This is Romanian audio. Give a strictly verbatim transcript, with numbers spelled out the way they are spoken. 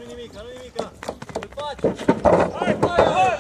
nu nimica, nu nimica. Îl faci. Hai, hai, hai!